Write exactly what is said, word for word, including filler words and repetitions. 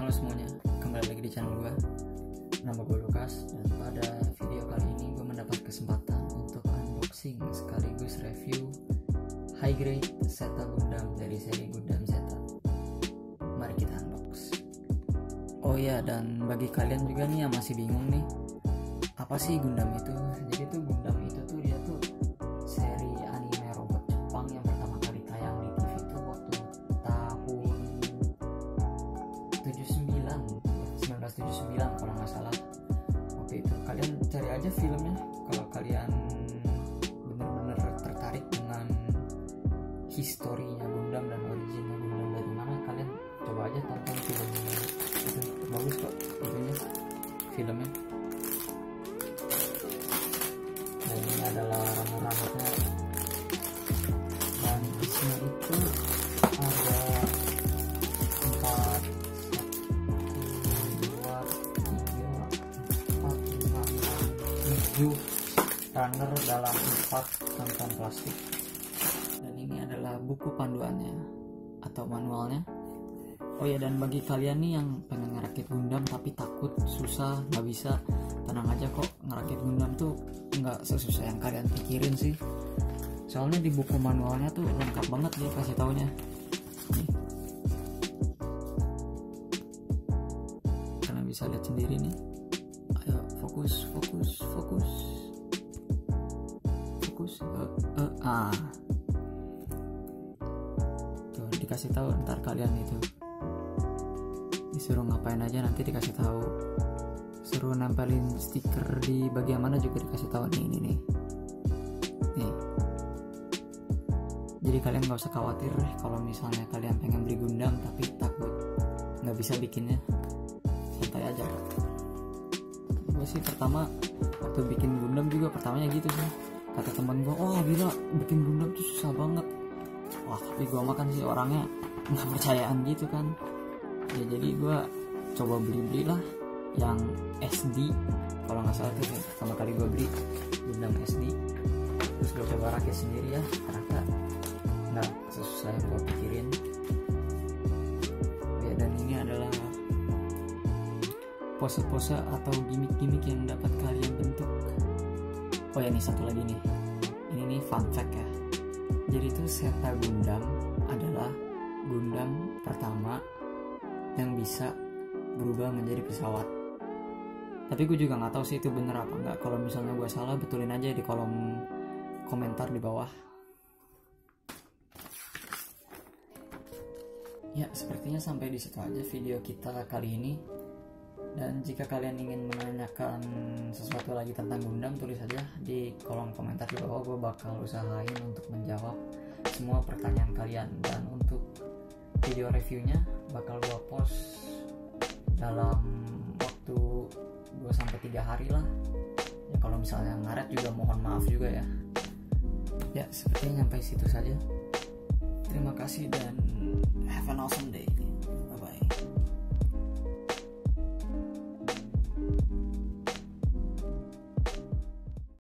Halo semuanya, kembali lagi di channel gue. Nama gue Lukas, dan pada video kali ini gue mendapat kesempatan untuk unboxing sekaligus review high grade Zeta Gundam dari seri Gundam Zeta. Mari kita unbox. Oh ya, dan bagi kalian juga nih yang masih bingung nih, apa sih Gundam itu? Jadi tuh Gundam itu tuh dia tuh seri anime robot Jepang yang pertama kali tayang di T V tuh waktu tahun tujuh sembilan seribu sembilan ratus tujuh puluh sembilan kalau nggak salah. Waktu itu kalian cari aja filmnya kalau kalian bener-bener tertarik dengan historinya Gundam dan originnya Gundam dari mana, kalian coba aja tonton filmnya. Itu bagus kok itunya, filmnya. Dan ini adalah rambut-rambutnya, dan isinya itu ada empat dua tiga empat lima tujuh runner dalam empat kantong plastik. Dan ini adalah buku panduannya atau manualnya. Oh ya, dan bagi kalian nih yang pengen ngerakit Gundam tapi takut, susah, nggak bisa, tenang aja kok, ngerakit Gundam tuh nggak sesusah yang kalian pikirin sih. Soalnya di buku manualnya tuh lengkap banget dia kasih taunya. Nih, kalian bisa lihat sendiri nih. Ayo fokus, fokus, fokus, fokus. Uh, uh, ah, tuh dikasih tahu ntar kalian itu disuruh ngapain aja, nanti dikasih tahu. Suruh nempelin stiker di bagian mana juga dikasih tahu nih, ini nih. Nih. Jadi kalian nggak usah khawatir kalau misalnya kalian pengen beli Gundam tapi takut nggak bisa bikinnya. Santai aja. Gue sih pertama waktu bikin Gundam juga pertamanya gitu sih. Kata teman gue, oh gila bikin Gundam tuh susah banget. Wah, tapi gue makan sih orangnya nggak percayaan gitu kan. Ya jadi gue coba beli-beli lah yang S D, kalau nggak salah tuh pertama kali gue beli Gundam S D. Terus gue coba rakit sendiri ya, ternyata nggak sesusah yang gue pikirin ya. Dan ini adalah pose-pose atau gimmick-gimmick yang dapat kalian bentuk. Oh ya, nih satu lagi nih, ini nih fun fact ya. Jadi tuh Zeta Gundam adalah Gundam pertama yang bisa berubah menjadi pesawat. Tapi gue juga nggak tahu sih itu bener apa nggak. Kalau misalnya gue salah, betulin aja di kolom komentar di bawah. Ya, sepertinya sampai di situ aja video kita kali ini. Dan jika kalian ingin menanyakan sesuatu lagi tentang Gundam, tulis aja di kolom komentar di bawah. Gue bakal usahain untuk menjawab semua pertanyaan kalian. Dan untuk video reviewnya bakal gue post dalam waktu dua sampai tiga hari lah. Ya kalau misalnya ngaret juga mohon maaf juga ya. Ya, sepertinya sampai situ saja. Terima kasih dan have an awesome day.